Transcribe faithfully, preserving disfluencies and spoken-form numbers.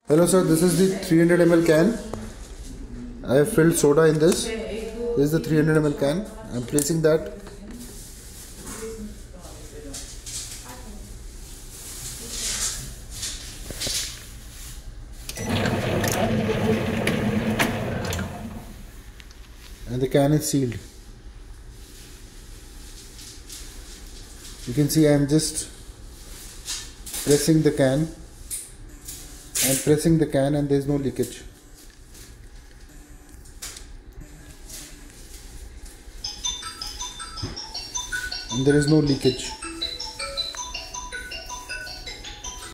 Hello sir, this is the three hundred milliliter can. I have filled soda in this. This is the three hundred milliliter can. I am placing that. And the can is sealed. You can see I am just pressing the can. I am pressing the can and there is no leakage. And there is no leakage.